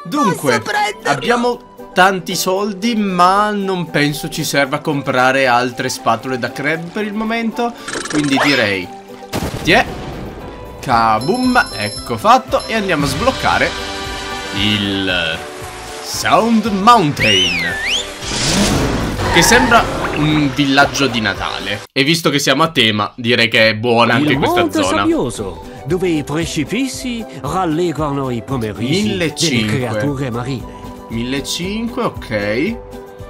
Dunque, abbiamo tanti soldi, ma non penso ci serva comprare altre spatole da crab per il momento. Quindi direi, tiè, kaboom, ecco fatto. E andiamo a sbloccare il Sound Mountain, che sembra un villaggio di Natale. E visto che siamo a tema, direi che è buona anche questa zona. Sabbioso, dove i precipizi rallegrano i pomeriggi delle creature marine. 1500, ok.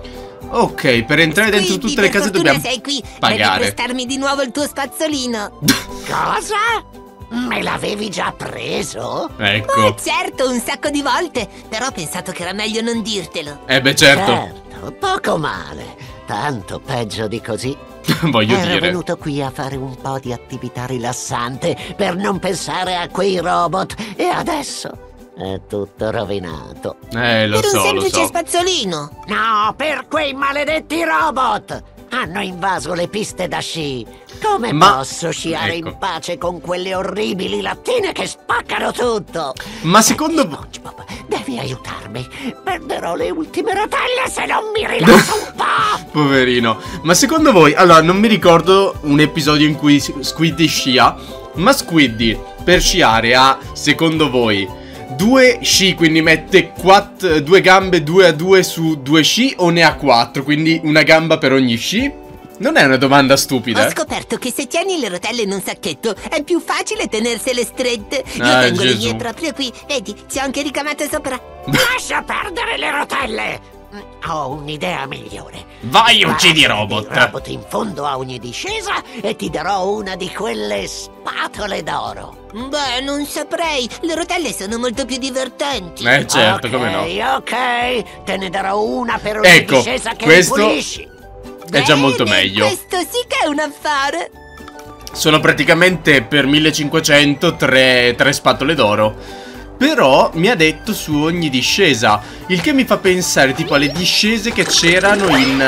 Ok, per entrare dentro tutte le case dobbiamo pagare. Devi prestarmi di nuovo il tuo spazzolino. Cosa? Me l'avevi già preso? Ecco. Certo, un sacco di volte. Però ho pensato che era meglio non dirtelo. Beh, certo. Certo, poco male. Tanto peggio di così. Voglio Ero dire, venuto qui a fare un po' di attività rilassante per non pensare a quei robot. E adesso è tutto rovinato. lo Per un so, lo semplice so. spazzolino. No, per quei maledetti robot! Hanno invaso le piste da sci. Come posso sciare ecco, in pace con quelle orribili lattine che spaccano tutto? ma secondo voi... SpongeBob, devi aiutarmi. Perderò le ultime rotelle se non mi rilasso un po'. Poverino. Ma secondo voi... Allora, non mi ricordo un episodio in cui Squiddy scia, ma Squiddy per sciare ha, secondo voi, 2 sci, quindi mette 2 gambe 2 a 2 su 2 sci, o ne ha 4, quindi una gamba per ogni sci? Non è una domanda stupida. Ho scoperto che se tieni le rotelle in un sacchetto è più facile tenersele strette. Io tengo le mie proprio qui. Vedi, ci ho anche ricamate sopra. Lascia perdere le rotelle. Ho un'idea migliore. Vai, uccidi i robot. Robot in fondo a ogni discesa e ti darò una di quelle spatole d'oro. Beh, non saprei. Le rotelle sono molto più divertenti. Certo, come no. Ok, te ne darò una per ogni discesa che pulisci. È già molto meglio. Questo sì che è un affare. Sono praticamente per 1500 tre spatole d'oro. Però mi ha detto su ogni discesa, il che mi fa pensare tipo alle discese che c'erano in...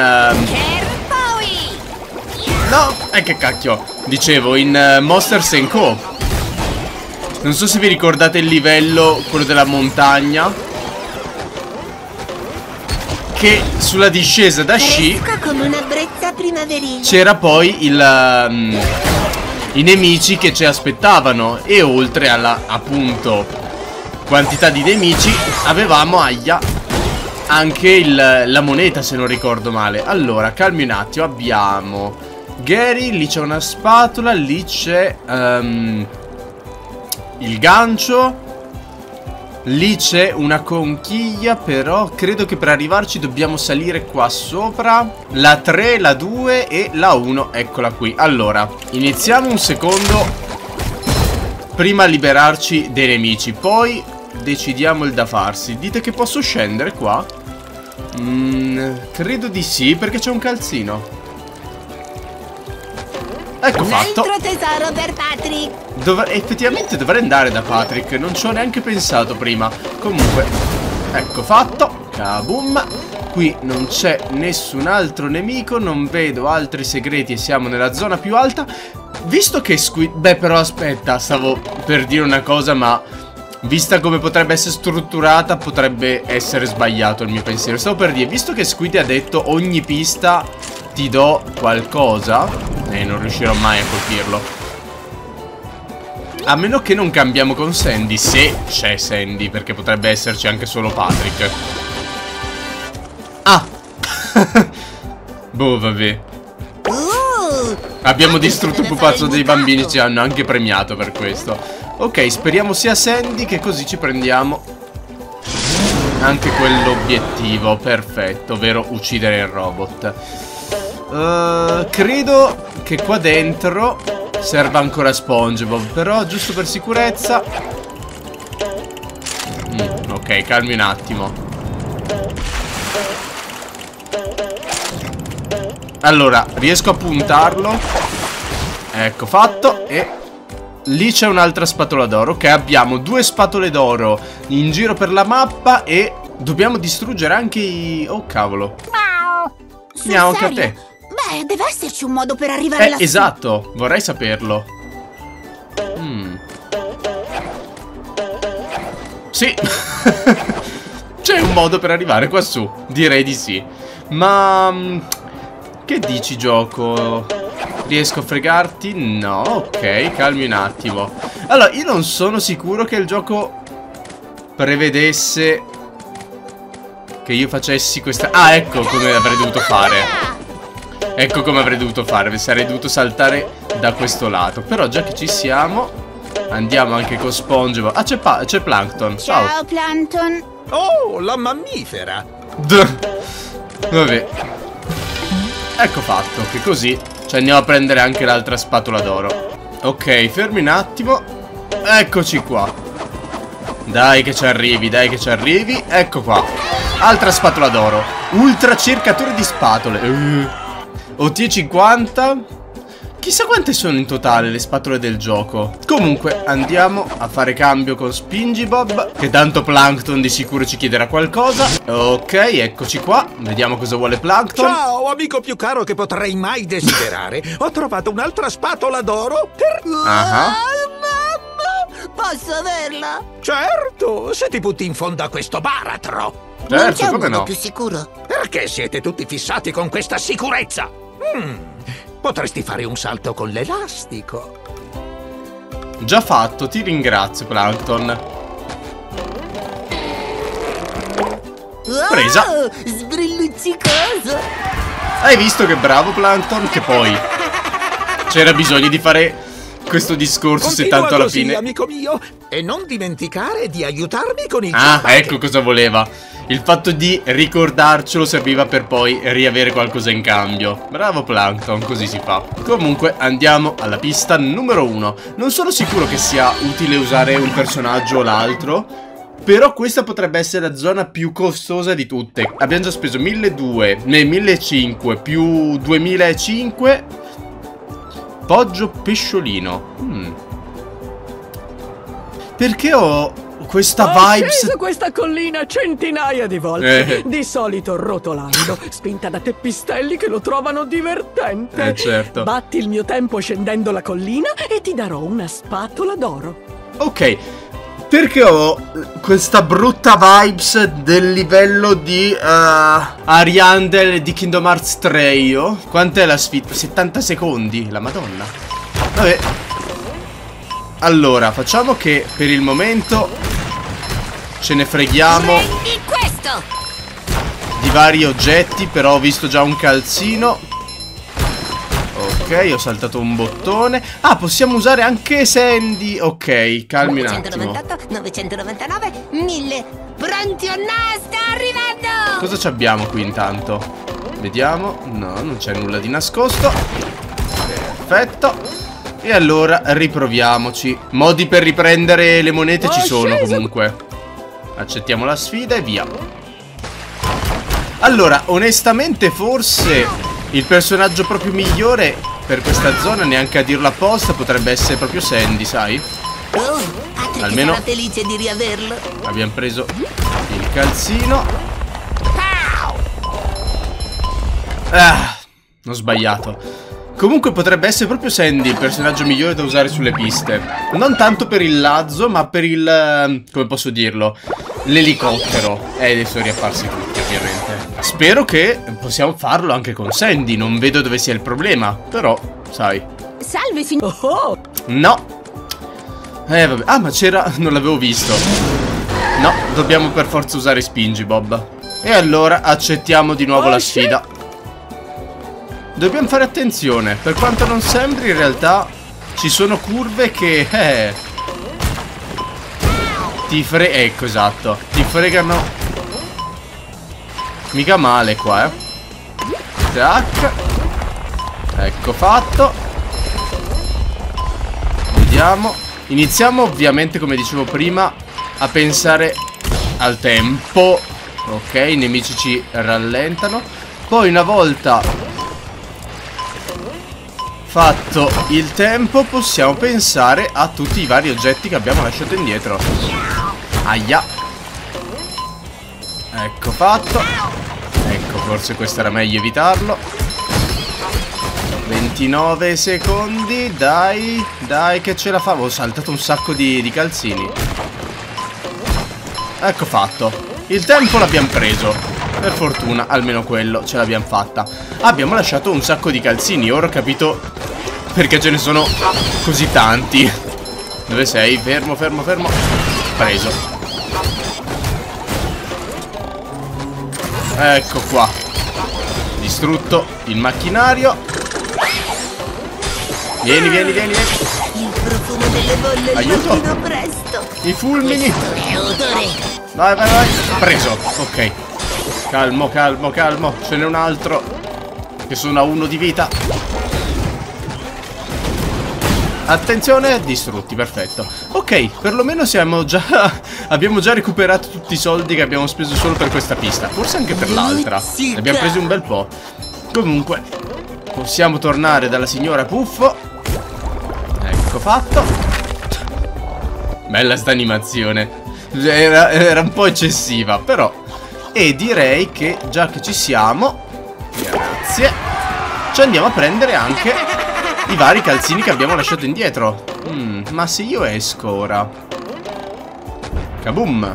No, che cacchio. Dicevo, in Monsters & Co. Non so se vi ricordate il livello, quello della montagna, che sulla discesa da sci come una brezza primaverile. c'era poi i nemici che ci aspettavano. E oltre alla, appunto, quantità di nemici, avevamo anche la moneta, se non ricordo male. Allora, calmi un attimo. Abbiamo Gary, lì c'è una spatola, lì c'è il gancio, lì c'è una conchiglia. Però credo che per arrivarci dobbiamo salire qua sopra. La 3, la 2 e la 1, eccola qui. Allora, iniziamo un secondo. Prima liberarci dei nemici, poi decidiamo il da farsi. Dite che posso scendere qua? Credo di sì, perché c'è un calzino. Ecco fatto. Un altro tesoro per Patrick. Effettivamente dovrei andare da Patrick. Non ci ho neanche pensato prima. Comunque, ecco fatto. Kaboom. Qui non c'è nessun altro nemico. Non vedo altri segreti e siamo nella zona più alta. Visto che Beh, però aspetta, stavo per dire una cosa, ma vista come potrebbe essere strutturata, potrebbe essere sbagliato il mio pensiero. Stavo per dire, visto che Squiddy ha detto ogni pista ti do qualcosa, non riuscirò mai a colpirlo. A meno che non cambiamo con Sandy, se c'è Sandy, perché potrebbe esserci anche solo Patrick. Ah! Boh, vabbè. Abbiamo distrutto il pupazzo dei bambini, ci hanno anche premiato per questo. Ok, speriamo sia Sandy, che così ci prendiamo anche quell'obiettivo. Perfetto, ovvero uccidere il robot. Credo che qua dentro serva ancora SpongeBob, però giusto per sicurezza. Ok, calmi un attimo. Allora, riesco a puntarlo. Ecco fatto. E lì c'è un'altra spatola d'oro. Ok, abbiamo 2 spatole d'oro in giro per la mappa. E dobbiamo distruggere anche i... Oh cavolo. Miau anche a te. Beh, deve esserci un modo per arrivare lassù. Esatto, vorrei saperlo. Sì. modo per arrivare qua su. Direi di sì. Ma che dici, gioco? Riesco a fregarti? No, ok, calmi un attimo. Allora, io non sono sicuro che il gioco prevedesse che io facessi questa... Ah, ecco come avrei dovuto fare. Ecco come avrei dovuto fare. Sarei dovuto saltare da questo lato. Però già che ci siamo, andiamo anche con SpongeBob. Ah, c'è Plankton. Ciao. Ciao, Plankton. Oh, la mammifera. Vabbè. Ecco fatto, che così ci andiamo a prendere anche l'altra spatola d'oro. Ok, fermi un attimo. Eccoci qua. Dai che ci arrivi, dai che ci arrivi. Ecco qua. Altra spatola d'oro. Ultra cercatore di spatole. OT50. Chissà quante sono in totale le spatole del gioco. Comunque andiamo a fare cambio con SpongeBob, che tanto Plankton di sicuro ci chiederà qualcosa. Ok, eccoci qua. Vediamo cosa vuole Plankton. Ciao, amico più caro che potrei mai desiderare. Ho trovato un'altra spatola d'oro per... Mamma, posso averla? Certo, se ti butti in fondo a questo baratro. Non c'è un come modo no? più sicuro? Perché siete tutti fissati con questa sicurezza? Potresti fare un salto con l'elastico. Già fatto, ti ringrazio, Plankton. Presa. Wow, sbrilluccicoso. Hai visto che bravo Plankton? Che poi c'era bisogno di fare questo discorso. Continua se tanto alla così, fine, amico mio, e non dimenticare di aiutarmi con il ah, jetpack. ecco cosa voleva. Il fatto di ricordarcelo serviva per poi riavere qualcosa in cambio. Bravo Plankton, così si fa. Comunque andiamo alla pista numero 1. Non sono sicuro che sia utile usare un personaggio o l'altro, però questa potrebbe essere la zona più costosa di tutte. Abbiamo già speso 1.500 più 2.500. Poggio pesciolino. Perché ho questa vibes? Ho sceso questa collina centinaia di volte, di solito rotolando, spinta da teppistelli che lo trovano divertente. Certo. Batti il mio tempo scendendo la collina e ti darò una spatola d'oro. Ok, perché ho questa brutta vibes del livello di Ariandel di Kingdom Hearts 3 io? Quant'è la sfida? 70 secondi, la madonna. Vabbè. Allora, facciamo che per il momento ce ne freghiamo Prendi questo! di vari oggetti, però ho visto già un calzino. Ok, ho saltato un bottone. Ah, possiamo usare anche Sandy. Ok, calmi un attimo. 998, 999, 1000. Pronti o no? Sta arrivando! Cosa ci abbiamo qui intanto? Vediamo. No, non c'è nulla di nascosto. Perfetto. E allora riproviamoci. Modi per riprendere le monete ci sono comunque. Accettiamo la sfida e via. Allora, onestamente forse il personaggio proprio migliore per questa zona, neanche a dirlo apposta, potrebbe essere proprio Sandy, sai? Oh, Patrick almeno sarà felice di riaverlo. Abbiamo preso il calzino. Ah, ho sbagliato. Comunque potrebbe essere proprio Sandy il personaggio migliore da usare sulle piste. Non tanto per il lazzo, ma per il... come posso dirlo? L'elicottero. Adesso riapparsi tutti, ovviamente. Spero che possiamo farlo anche con Sandy. Non vedo dove sia il problema. Però, sai. Salve, signor. No. Vabbè. Ah, ma c'era... non l'avevo visto. No, dobbiamo per forza usare SpongeBob. E allora accettiamo di nuovo la sfida. Dobbiamo fare attenzione. Per quanto non sembri, in realtà ci sono curve che ecco, esatto. Ti fregano mica male qua, Tac. Ecco fatto. Vediamo. Iniziamo ovviamente, come dicevo prima, a pensare al tempo. Ok, i nemici ci rallentano. Poi una volta fatto il tempo possiamo pensare a tutti i vari oggetti che abbiamo lasciato indietro. Aia. Ecco fatto. Ecco, forse questo era meglio evitarlo. 29 secondi. Dai, dai che ce la fa. Ho saltato un sacco di calzini. Ecco fatto. Il tempo l'abbiamo preso. Per fortuna, almeno quello ce l'abbiamo fatta. Abbiamo lasciato un sacco di calzini. Ora ho capito perché ce ne sono così tanti. Dove sei? Fermo, fermo, fermo. Preso. Ecco qua. Distrutto il macchinario. Vieni, vieni, vieni, vieni. Il profumo delle bolle. Aiuto. Presto. I fulmini. Vai, vai, vai. Preso. Ok. Calmo, calmo, calmo. Ce n'è un altro. Che sono a 1 di vita. Attenzione, distrutti, perfetto. Ok, perlomeno siamo già... abbiamo già recuperato tutti i soldi che abbiamo speso solo per questa pista. Forse anche per l'altra. Ne abbiamo presi un bel po'. Comunque, possiamo tornare dalla signora Puffo. Ecco fatto. Bella sta animazione. Era un po' eccessiva, però. E direi che già che ci siamo, grazie, ci andiamo a prendere anche i vari calzini che abbiamo lasciato indietro. Ma se io esco ora, kaboom.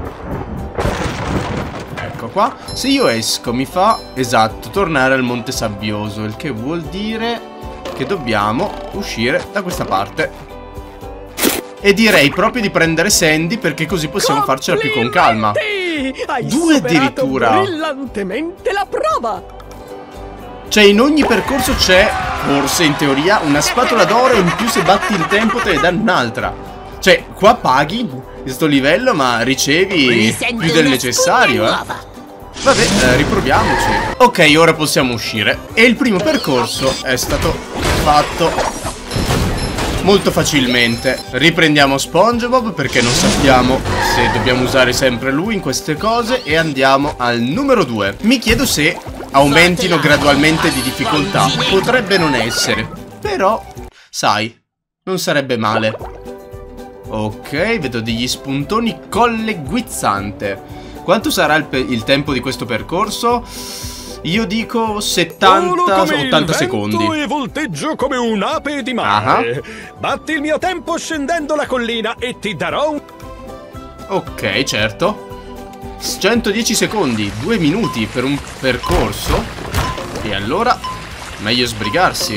Ecco qua. Se io esco mi fa, esatto, tornare al Monte Sabbioso, il che vuol dire che dobbiamo uscire da questa parte. E direi proprio di prendere Sandy, perché così possiamo farcela più con calma. Hai 2 addirittura. Brillantemente la prova. Cioè in ogni percorso c'è, forse in teoria, una spatola d'oro e in più se batti il tempo te ne danno un'altra. Cioè qua paghi questo livello ma ricevi più del necessario, Vabbè, riproviamoci. Ok, ora possiamo uscire. E il primo percorso è stato fatto molto facilmente. Riprendiamo SpongeBob perché non sappiamo se dobbiamo usare sempre lui in queste cose. E andiamo al numero 2. Mi chiedo se aumentino gradualmente di difficoltà. Potrebbe non essere, però, sai, non sarebbe male. Ok, vedo degli spuntoni. Colle guizzante. Quanto sarà il tempo di questo percorso? Io dico 70-80 secondi. E volteggio come un'ape di mare. Batti il mio tempo scendendo la collina e ti darò un... Ok, certo. 110 secondi, 2 minuti per un percorso. E allora, meglio sbrigarsi.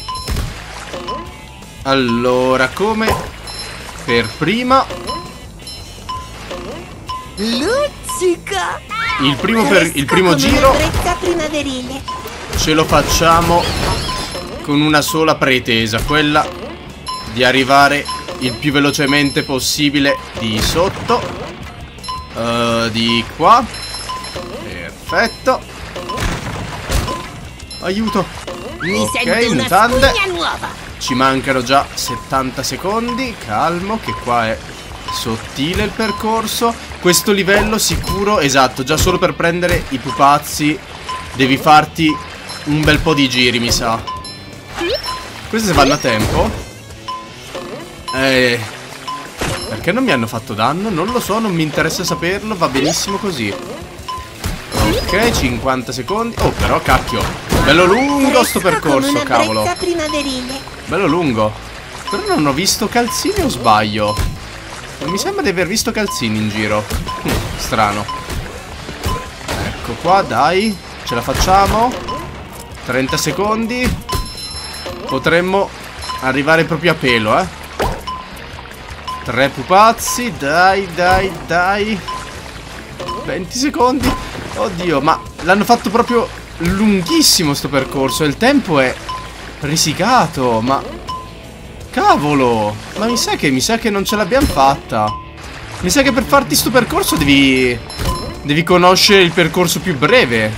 Allora, come per prima, Luccica! il primo giro ce lo facciamo con una sola pretesa, quella di arrivare il più velocemente possibile di sotto, di qua. Perfetto. Aiuto. Ok, mutande. Ci mancano già 70 secondi. Calmo, che qua è sottile il percorso. Questo livello sicuro, esatto, già solo per prendere i pupazzi devi farti un bel po' di giri, mi sa. Queste vanno a tempo. Perché non mi hanno fatto danno? Non lo so, non mi interessa saperlo. Va benissimo così. Ok, 50 secondi. Oh, però, cacchio, bello lungo sto percorso, cavolo. Bello lungo. Però non ho visto calzini o sbaglio? Non mi sembra di aver visto calzini in giro. Strano. Ecco qua, dai. Ce la facciamo. 30 secondi. Potremmo arrivare proprio a pelo, 3 pupazzi. Dai, dai, dai. 20 secondi. Oddio, ma l'hanno fatto proprio lunghissimo sto percorso. E il tempo è risicato. Ma cavolo, ma mi sa che non ce l'abbiamo fatta. Mi sa che per farti sto percorso devi conoscere il percorso più breve.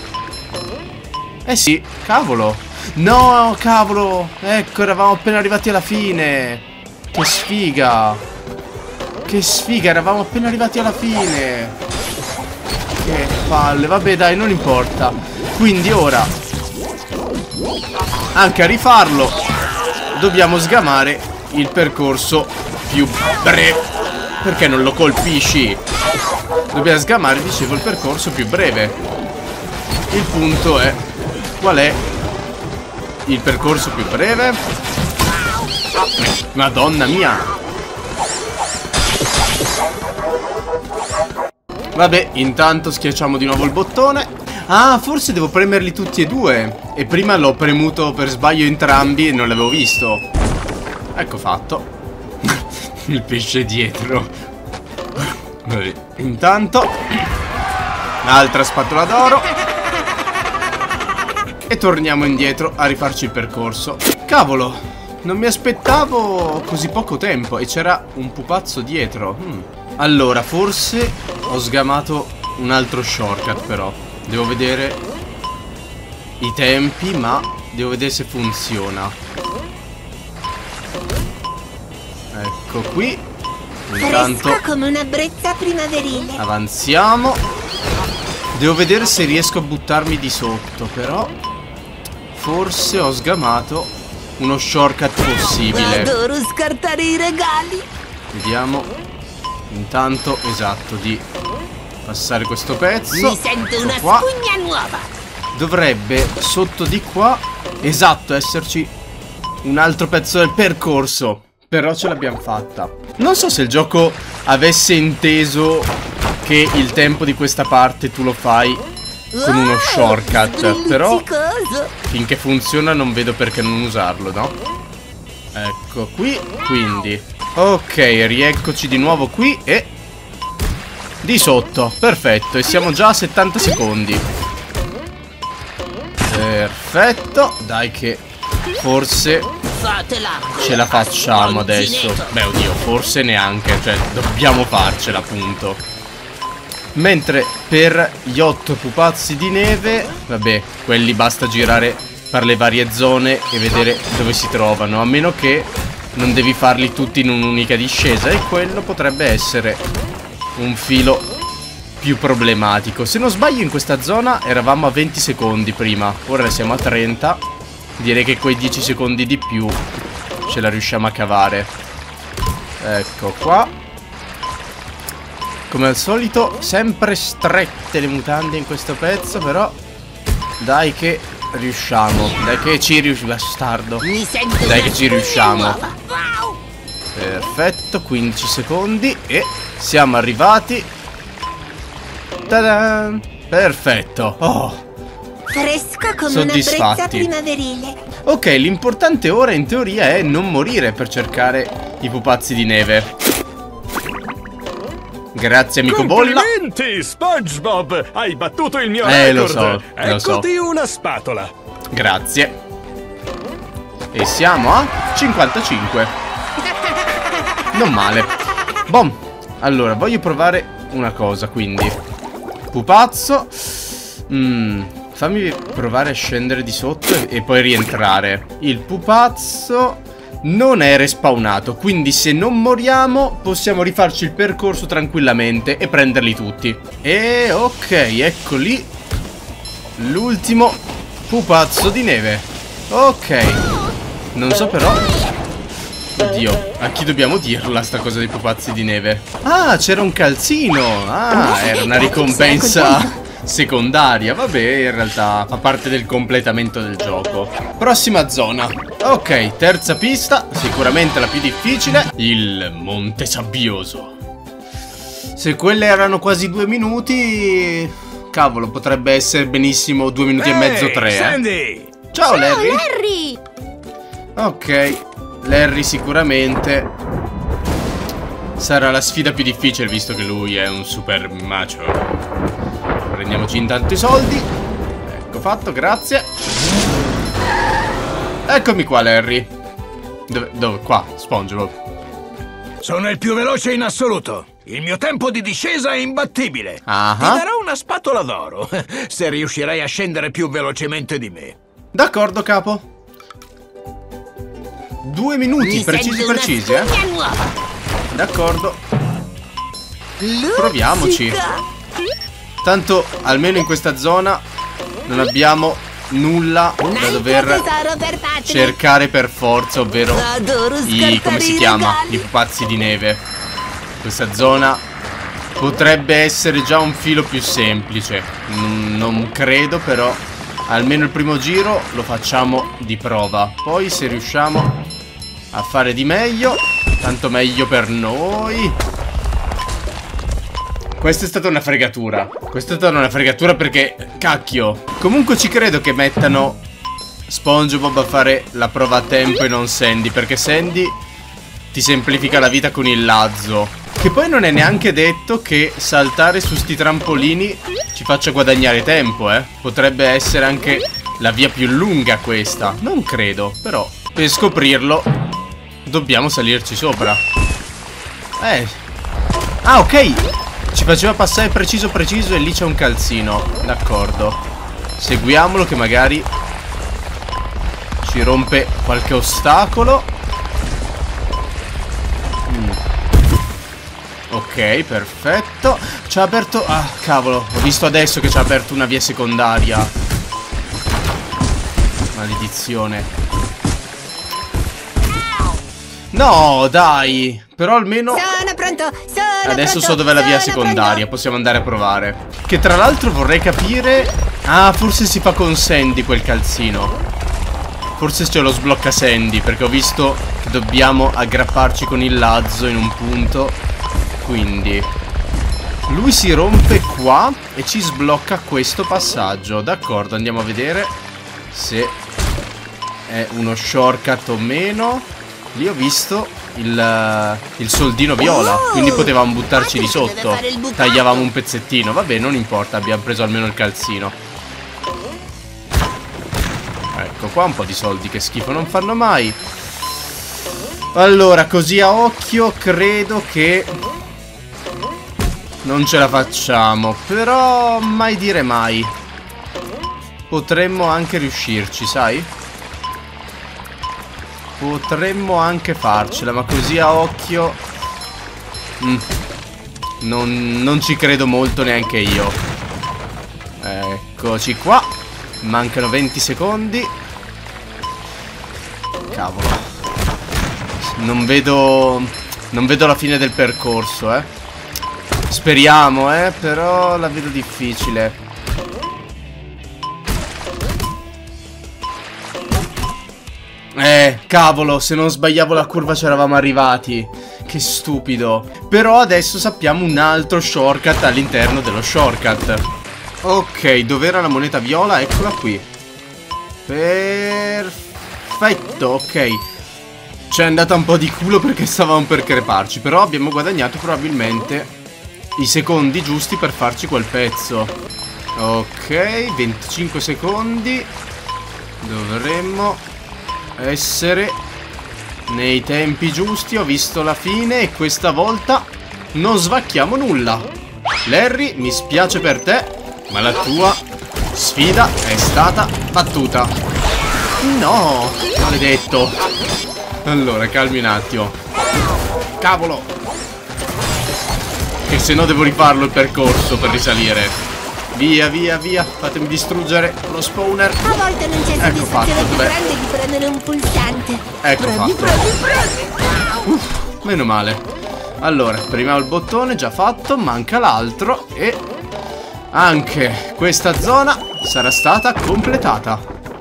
Eh sì, cavolo. No, cavolo. Ecco, eravamo appena arrivati alla fine. Che sfiga. Che sfiga, eravamo appena arrivati alla fine. Che palle, vabbè dai, non importa. Quindi ora, anche a rifarlo, dobbiamo sgamare il percorso più breve. Perché non lo colpisci? Dobbiamo sgamare, dicevo, il percorso più breve. Il punto è, qual è il percorso più breve? Madonna mia. Vabbè, intanto schiacciamo di nuovo il bottone. Ah, forse devo premerli tutti e due. E prima l'ho premuto per sbaglio entrambi e non l'avevo visto. Ecco fatto. Il pesce dietro. Vabbè, intanto un'altra spatola d'oro. E torniamo indietro a rifarci il percorso. Cavolo, non mi aspettavo così poco tempo. E c'era un pupazzo dietro. Allora, forse ho sgamato un altro shortcut però. Devo vedere i tempi, ma devo vedere se funziona. Ecco qui. Intanto fresco come una brezza primaverile. avanziamo. Devo vedere se riesco a buttarmi di sotto, però forse ho sgamato uno shortcut possibile. Adoro scartare i regali. Vediamo. Intanto, esatto, di passare questo pezzo. Mi sento una qua. spugna nuova. Dovrebbe sotto di qua, esatto, esserci un altro pezzo del percorso. Però ce l'abbiamo fatta. Non so se il gioco avesse inteso che il tempo di questa parte tu lo fai con uno shortcut. Però finché funziona non vedo perché non usarlo, no? Ecco qui, quindi ok, rieccoci di nuovo qui e di sotto, perfetto. E siamo già a 70 secondi. Perfetto. Dai che forse ce la facciamo adesso. Beh, oddio, forse neanche. Cioè, dobbiamo farcela, appunto. Mentre per gli 8 pupazzi di neve, vabbè, quelli basta girare per le varie zone e vedere dove si trovano. A meno che non devi farli tutti in un'unica discesa. E quello potrebbe essere un filo più problematico. Se non sbaglio in questa zona eravamo a 20 secondi prima. Ora siamo a 30. Direi che quei 10 secondi di più ce la riusciamo a cavare. Ecco qua. Come al solito sempre strette le mutande in questo pezzo. Però dai che riusciamo. Dai che ci riusciamo. Bastardo. Dai che ci riusciamo. Perfetto, 15 secondi. E siamo arrivati. Ta-da! Perfetto. Oh, fresco come una brezza primaverile. ok, l'importante ora in teoria è non morire per cercare i pupazzi di neve. Grazie amico Bolla. Complimenti SpongeBob, hai battuto il mio record. Lo so. Eccoti una spatola. Grazie. E siamo a 55. Non male. Bom. Allora, voglio provare una cosa, quindi pupazzo. Fammi provare a scendere di sotto e poi rientrare. Il pupazzo non è respawnato, quindi se non moriamo possiamo rifarci il percorso tranquillamente e prenderli tutti. E ok, ecco lì l'ultimo pupazzo di neve. Ok. Non so però. Oddio, a chi dobbiamo dirla sta cosa dei pupazzi di neve? Ah, c'era un calzino. Ah, era una ricompensa secondaria. Vabbè, in realtà fa parte del completamento del gioco. Prossima zona. Ok, terza pista, sicuramente la più difficile. Il Monte Sabbioso. Se quelle erano quasi 2 minuti, cavolo, potrebbe essere benissimo 2 minuti e mezzo, 3. Sandy! Ciao Larry. Larry! Ok, Larry sicuramente sarà la sfida più difficile, visto che lui è un super macho. Prendiamoci intanto i soldi. Ecco fatto, grazie. Eccomi qua, Larry. Dove? Qua, SpongeBob. Sono il più veloce in assoluto. Il mio tempo di discesa è imbattibile. Ti darò una spatola d'oro se riuscirai a scendere più velocemente di me. D'accordo, capo. 2 minuti, precisi, eh. D'accordo. Proviamoci. Tanto, almeno in questa zona non abbiamo nulla da dover cercare per forza, ovvero come si chiama? I pupazzi di neve. Questa zona potrebbe essere già un filo più semplice. Non credo, però almeno il primo giro lo facciamo di prova. Poi se riusciamo a fare di meglio, tanto meglio per noi. Questa è stata una fregatura. Questa è stata una fregatura perché, cacchio. Comunque ci credo che mettano SpongeBob a fare la prova a tempo e non Sandy, perché Sandy ti semplifica la vita con il lazzo. Che poi non è neanche detto che saltare su sti trampolini ci faccia guadagnare tempo, Potrebbe essere anche la via più lunga questa. Non credo, però per scoprirlo dobbiamo salirci sopra. Ah, ok. Ci faceva passare preciso e lì c'è un calzino. D'accordo. Seguiamolo che magari ci rompe qualche ostacolo. Ok, perfetto. Ci ha aperto... Ah, cavolo. Ho visto adesso che ci ha aperto una via secondaria. Maledizione. No, dai. Però almeno... Sono pronto. Adesso so dov'è la via secondaria. Possiamo andare a provare. Che tra l'altro vorrei capire... Ah, forse si fa con Sandy quel calzino. Forse ce lo sblocca Sandy, perché ho visto che dobbiamo aggrapparci con il lazzo in un punto. Quindi lui si rompe qua e ci sblocca questo passaggio. D'accordo, andiamo a vedere se è uno shortcut o meno. Lì ho visto il soldino viola, quindi potevamo buttarci di sotto. Tagliavamo un pezzettino. Vabbè, non importa, abbiamo preso almeno il calzino. Ecco qua, un po' di soldi che schifo non fanno mai. Allora, così a occhio credo che non ce la facciamo, però mai dire mai. Potremmo anche riuscirci, sai? Potremmo anche farcela, ma così a occhio non ci credo molto neanche io. Eccoci qua. Mancano 20 secondi. Cavolo. Non vedo la fine del percorso, Speriamo, però la vedo difficile. Cavolo, se non sbagliavo la curva ci eravamo arrivati. Che stupido. Però adesso sappiamo un altro shortcut all'interno dello shortcut. Ok, dov'era la moneta viola? Eccola qui. Perfetto, ok. Ci è andata un po' di culo perché stavamo per creparci, però abbiamo guadagnato probabilmente i secondi giusti per farci quel pezzo. Ok, 25 secondi. Dovremmo essere nei tempi giusti. Ho visto la fine e questa volta non svacchiamo nulla. Larry, mi spiace per te, ma la tua sfida è stata battuta. No, maledetto. Allora, calmi un attimo. Cavolo. Che se no devo rifarlo il percorso per risalire. Via, via, via. Fatemi distruggere lo spawner. A volte non c'è soddisfazione più grande di prendere un pulsante. Ecco fatto. Meno male. Allora, prima il bottone già fatto. Manca l'altro. E anche questa zona sarà stata completata.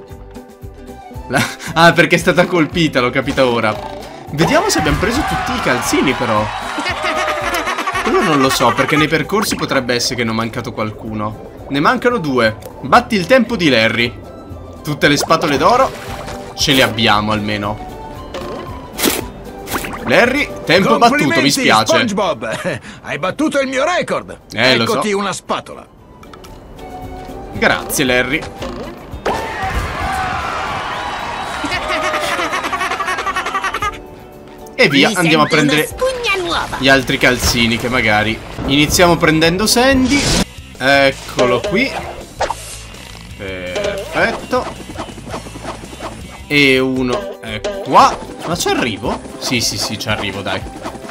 Ah, perché è stata colpita, l'ho capita ora. Vediamo se abbiamo preso tutti i calzini però. Quello non lo so, perché nei percorsi potrebbe essere che ne ho mancato qualcuno. Ne mancano 2. Batti il tempo di Larry. Tutte le spatole d'oro ce le abbiamo almeno. Larry, tempo battuto, mi spiace. SpongeBob, hai battuto il mio record. Eccoti lo so. Una spatola. Grazie Larry. E via, andiamo a prendere gli altri calzini che magari iniziamo prendendo Sandy. Eccolo qui. Perfetto. E uno è qua. Ma ci arrivo? Sì, sì, sì, ci arrivo, dai.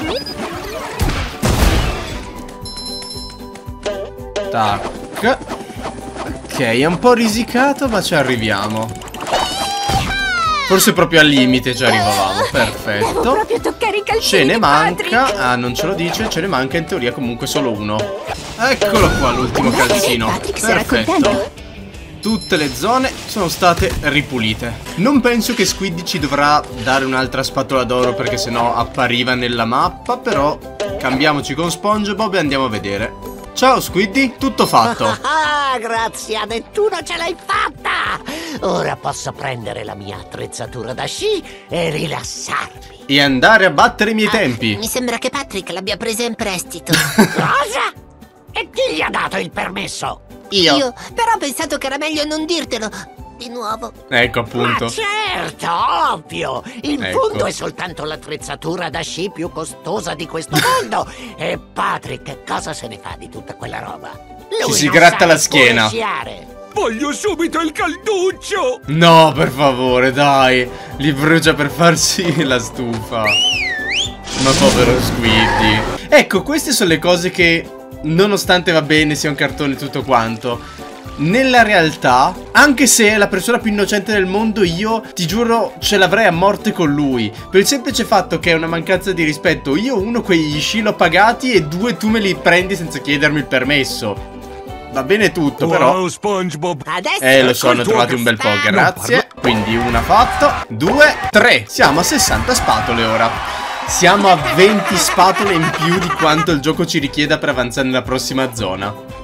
Tac. Ok, è un po' risicato, ma ci arriviamo. Forse proprio al limite ci arrivavamo. Perfetto. Devo proprio toccare i calzini. Ce ne manca. Ah, non ce lo dice. Ce ne manca in teoria comunque solo uno. Eccolo qua l'ultimo calzino. Perfetto. Tutte le zone sono state ripulite. Non penso che Squiddy ci dovrà dare un'altra spatola d'oro, perché sennò appariva nella mappa. Però cambiamoci con SpongeBob e andiamo a vedere. Ciao Squiddy, tutto fatto. Ah, grazie a Nettuno ce l'hai fatta! Ora posso prendere la mia attrezzatura da sci e rilassarmi. E andare a battere i miei tempi. Mi sembra che Patrick l'abbia presa in prestito. Cosa? E chi gli ha dato il permesso? Io, però ho pensato che era meglio non dirtelo di nuovo. Ecco appunto. Ma certo, ovvio. In fondo è soltanto l'attrezzatura da sci più costosa di questo mondo. E Patrick cosa se ne fa di tutta quella roba? Lui ci si gratta la schiena. Voglio subito il calduccio. No, per favore, dai. Li brucia per farsi la stufa. Ma povero Squiddy. Ecco, queste sono le cose che, nonostante va bene, sia un cartone e tutto quanto, nella realtà, anche se è la persona più innocente del mondo, io ti giuro ce l'avrei a morte con lui. Per il semplice fatto che è una mancanza di rispetto. Io, uno, quegli sci l'ho pagati, e due, tu me li prendi senza chiedermi il permesso. Va bene tutto, però SpongeBob. lo so, ne ho trovati un bel po', grazie. Quindi una fatto, 2, 3. Siamo a 60 spatole ora. Siamo a 20 spatole in più di quanto il gioco ci richieda per avanzare nella prossima zona.